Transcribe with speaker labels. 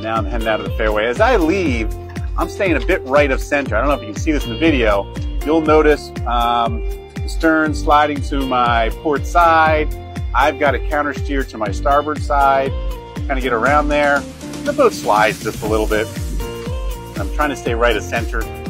Speaker 1: Now I'm heading out of the fairway. As I leave, I'm staying a bit right of center. I don't know if you can see this in the video. You'll notice the stern sliding to my port side. I've got a counter steer to my starboard side. Kind of get around there. The boat slides just a little bit. I'm trying to stay right of center.